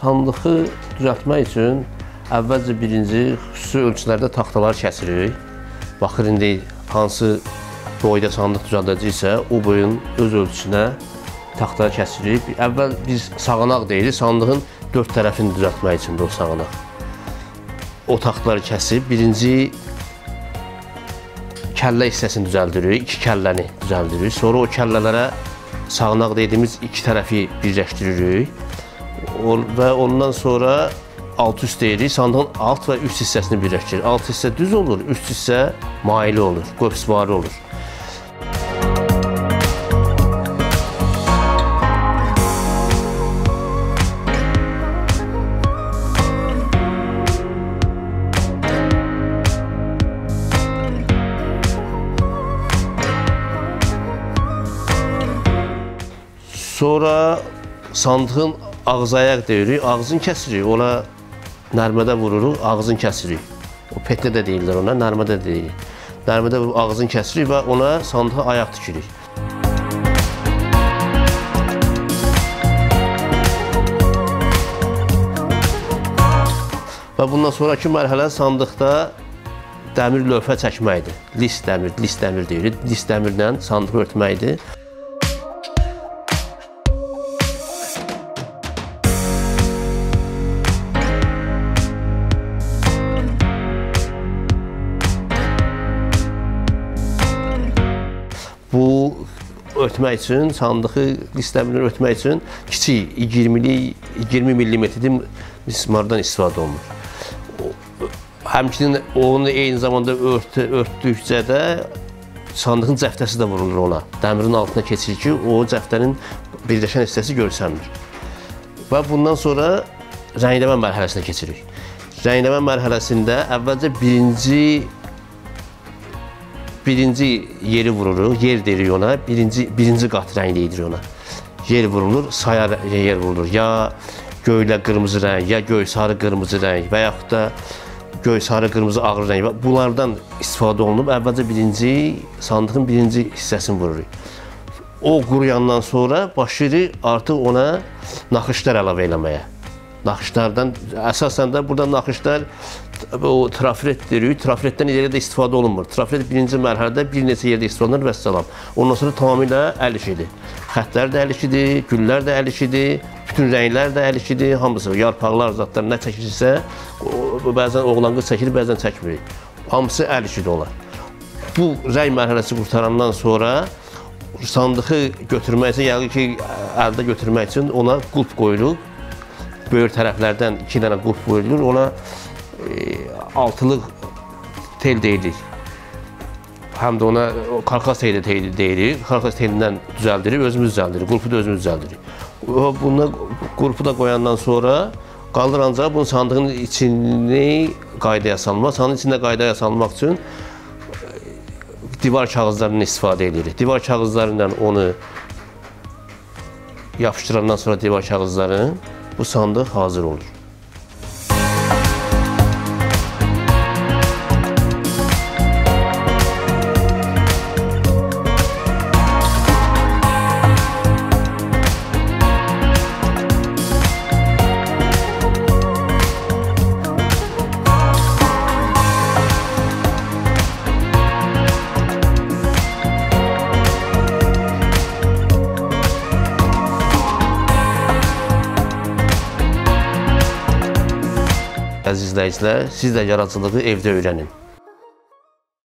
sandığı düzəltmək üçün əvvəlcə birinci xüsusi ölçülərdə taxtalar kəsirik. Baxır, indi hansı boyda sandıq düzəldəcəksə, o boyun öz ölçüsünə taxtalar kəsirik. Əvvəl biz sağanaq deyirik, sandığın 4 tərəfini düzəltmək üçün o sağanaq. O taxtaları kəsib, birinci kəllə hissəsini düzəldirik, 2 kəlləni düzəldirik. Sonra o kəllələrə sağanaq dediyimiz 2 tərəfi birləşdiririk və ondan sonra alt-üst deyirik, sandığın alt və üst hissəsini birləşdirir. Alt hissə düz olur, üst hissə maili olur, qövsvarı olur. Sonra sandığın ağız-ayaq deyirik, ağzını kəsirik, ona nərmədə vururuq, ağzını kəsirik. O petlə də deyirlər ona, nərmədə deyirik. Nərmədə ağzını kəsirik və ona sandığa ayaq tikirik. Və bundan sonraki mərhələ sandıqda dəmir lövhə çəkməkdir. Lis dəmir deyirik, lis dəmirlə sandığı örtməkdir. Bu örtmək üçün, sandığı lis dəmirini örtmək üçün kiçik 20 mm mismardan istifadə olunur. Həmçinin onu eyni zamanda örtdükcə də sandığın cəftəsi də vurulur ona. Dəmirin altına keçir ki, o cəftənin birləşən hissəsi görsənmir. Və bundan sonra rəngləmə mərhələsinə keçirik. Rəngləmə mərhələsində əvvəlcə birinci yeri vururuq, yer deyirik ona, birinci qat rəngləyirik ona. Yer vurulur, saya yer vurulur. Ya göylə qırmızı rəng, ya göy sarı qırmızı rəng və yaxud da göy sarı qırmızı ağır rəng. Bunlardan istifadə olunub, əvvəlcə sandığın birinci hissəsini vururuq. O quruyandan sonra başlayırıq artıq ona naxışlar əlavə eləməyə. Naxışlardan, əsasən də burada naxışlar o trafret deyirik, trafretdən yerdə də istifadə olunmur. Trafret birinci mərhələdə bir neçə yerdə istifadə olunur və səlam. Ondan sonra tamamilə əl işidir. Xətlər də əl işidir, güllər də əl işidir, bütün rənglər də əl işidir, hamısı, yarpaqlar, zatlar nə çəkilirsə, bəzən oğlan qız çəkilir, bəzən çəkmirik. Hamısı əl işidir olar. Bu rəng mərhələsi qurtarandan sonra sandığı götürmək üçün, yəni ki, əldə götürmək üçün ona qulp qoyuruq. Böyür tərəflərdən 2 dənə qulp qoyulur, ona altılıq tel deyirik. Həm də ona karkas teli deyirik, karkas telindən düzəldirik, özümüz düzəldirik, qulpu da özümüz düzəldirik. Bunu qulpu da qoyandan sonra qalır ancaq bunun sandığın içini qaydaya salmaq. Sandığın içində qaydaya salmaq üçün divar kağızlarından istifadə edirik. Divar kağızlarından onu yapışdırandan sonra divar kağızlarını bu sandıq hazır olur. Əziz izləyicilər, siz də yaradıcılığı evdə öyrənin.